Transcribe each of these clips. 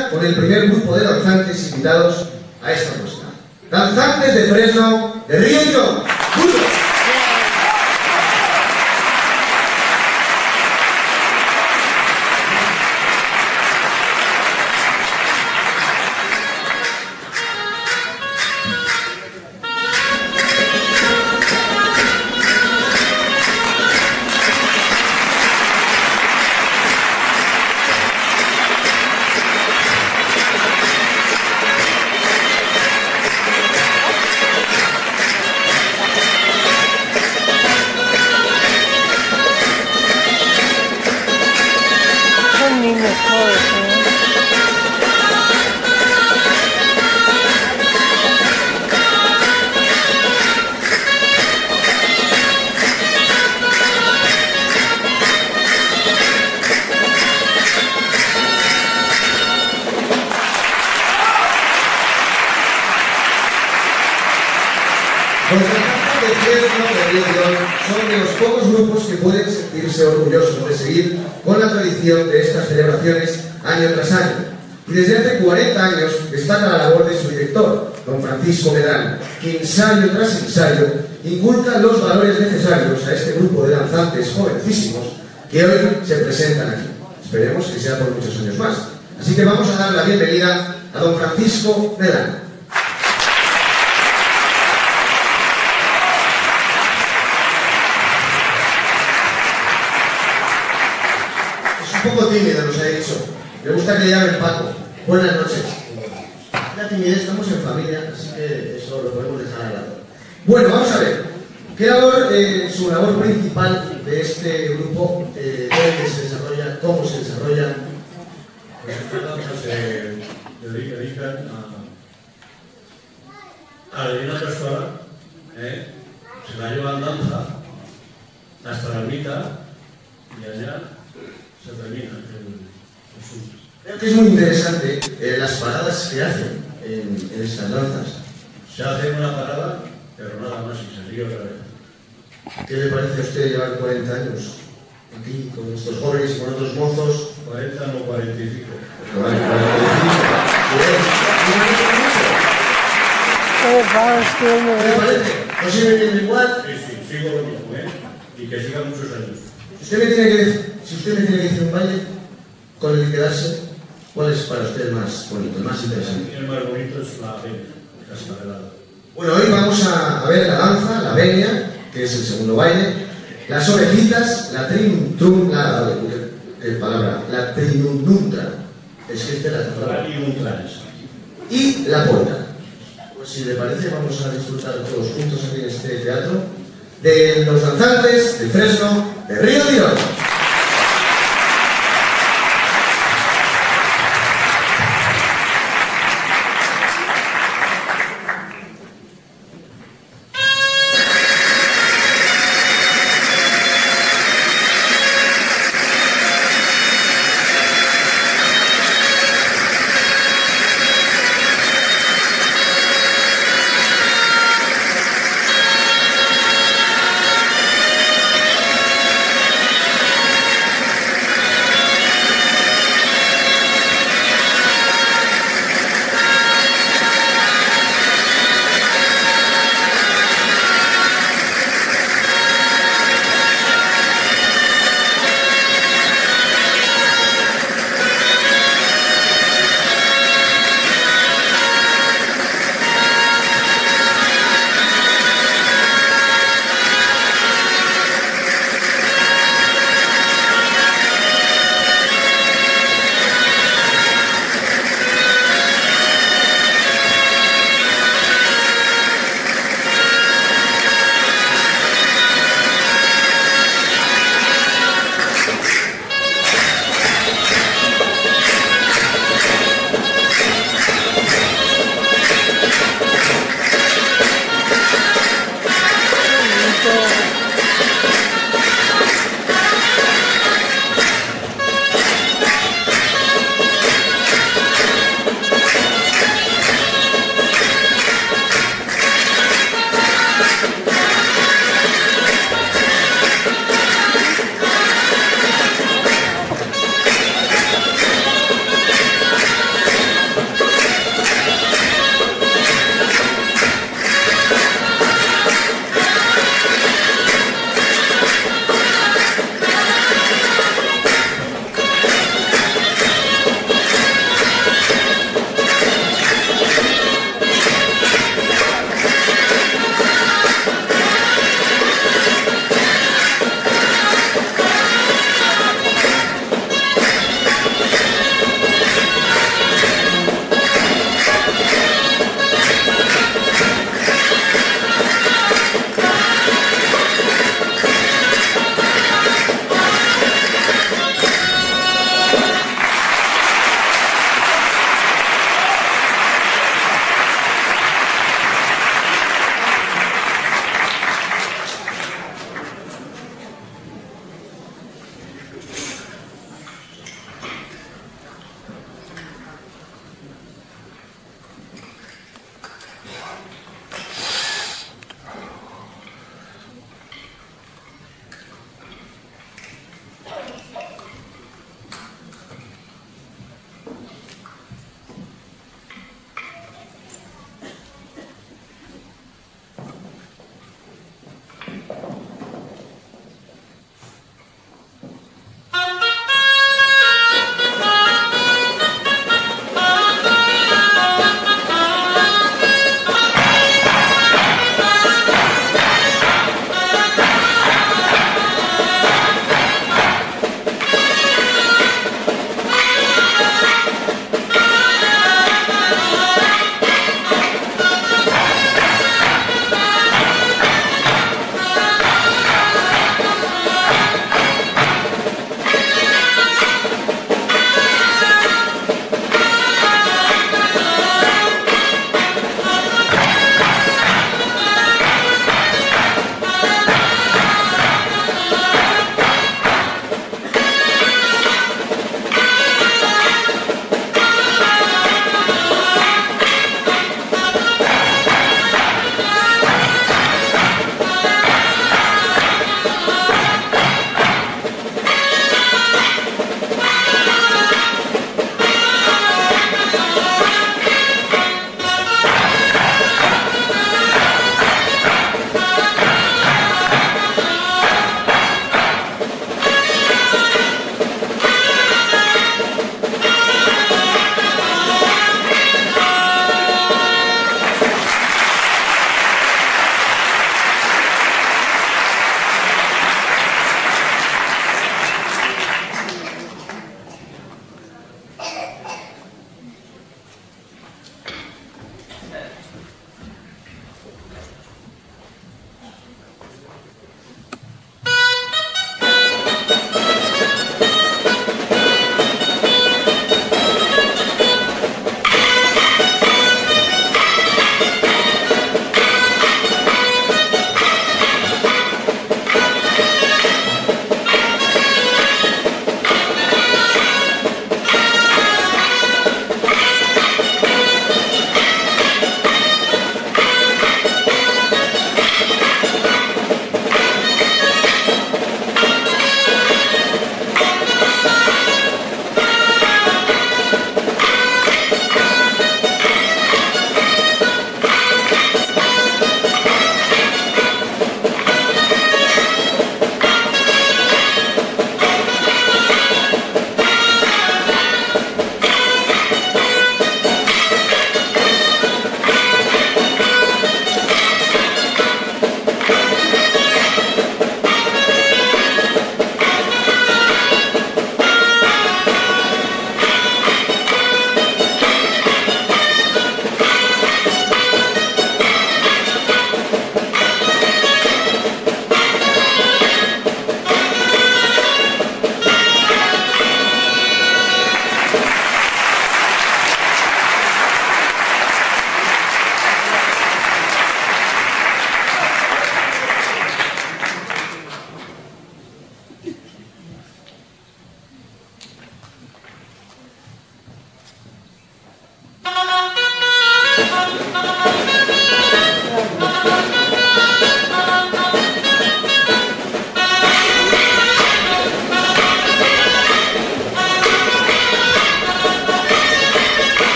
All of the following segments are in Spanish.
con el primer grupo de danzantes invitados a esta muestra. Danzantes de Fresno, de Río Tirón. Los danzantes de Fresno de Río Tirón son de los pocos grupos que pueden sentirse orgullosos de seguir con la tradición de estas celebraciones año tras año. Y desde hace 40 años destaca la labor de su director, don Francisco Medrano, que ensayo tras ensayo inculca los valores necesarios a este grupo de danzantes jovencísimos que hoy se presentan aquí. Esperemos que sea por muchos años más. Así que vamos a dar la bienvenida a don Francisco Medrano. Un poco tímido, nos ha dicho. Me gusta que le llamen Paco. Buenas noches. La timidez, estamos en familia, así que eso lo podemos dejar a lado. Bueno, vamos a ver. ¿Qué labor, su labor principal de este grupo, dónde se desarrolla, cómo se desarrolla? Pues estas danzas se dedican a la Divina Pascuala, se la llevan danza hasta la ermita y allá se termina el asunto. Creo que es muy interesante las paradas que hacen en estas danzas. Se hace una parada, pero nada más y se sigue otra vez. ¿Qué le parece a usted llevar 40 años aquí con estos jóvenes y con otros mozos? 40 no 45. Vale, 45. ¿Qué le parece? ¿No sigue viviendo igual? Sí, sigo lo mismo, y que siga muchos años. Si usted me tiene que decir un baile con el que quedarse, ¿cuál es para usted el más bonito, el más interesante? El más bonito es la venia, casi la velada. Bueno, hoy vamos a ver la danza, la venia, que es el segundo baile, las orejitas, la trinuntra, la trinuntra, es que esta es la palabra, y la polka. Pues si le parece, vamos a disfrutar todos juntos aquí en este teatro de los danzantes de Fresno de Río Tirón.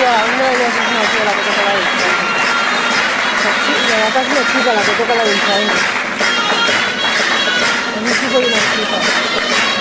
tía, una de ellas es una tía la que toca la dulzaina. Y la otra es una chica la que toca la dulzaina. Es un chico y una chica.